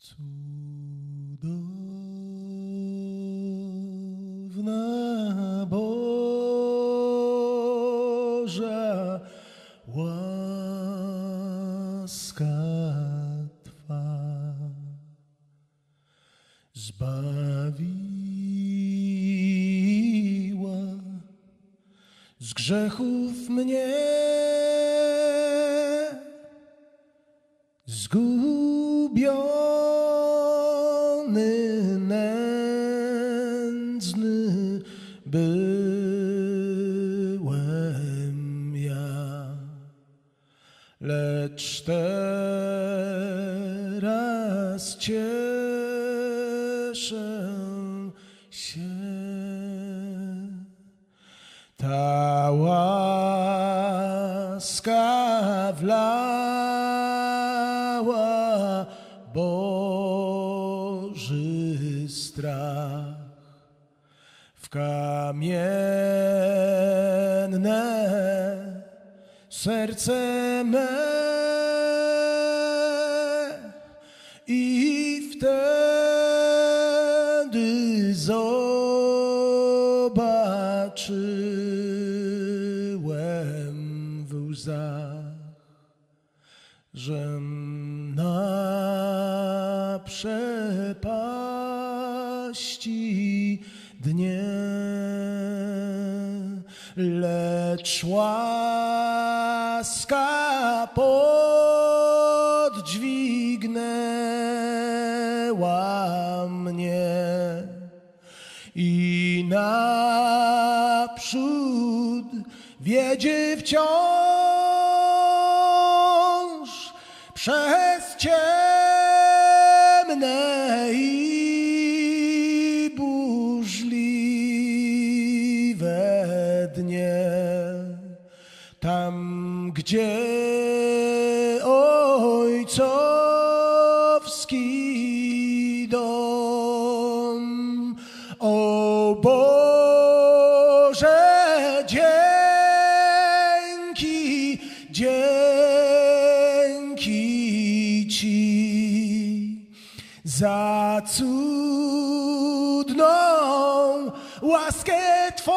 Cudowna Boża łaska Twa zbawiła z grzechów mnie, zgubiony, nędzny byłem ja, lecz teraz cieszę się. Ta łaska wlała Boży strach w kamienne serce me i wtedy zobaczyłem w łzach, żem na przepaści dnie, lecz łaska podźwignęła mnie i naprzód wiedzie wciąż przez ciemne i burzliwe dnie, tam gdzie ojcowski dom. O Boże, dzięki, dzięki Ci za cudną łaskę Twą.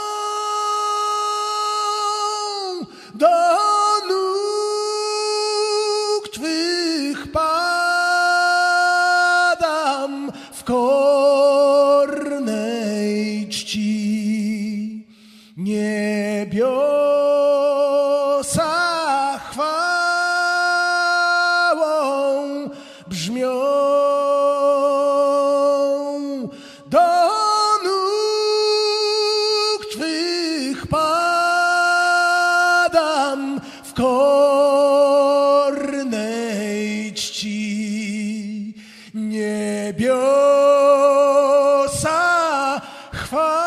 Do nóg Twych padam w kornej czci. Niebiosa chwałą brzmią. Do nóg Twych padam w kornej czci. Niebiosa chwałą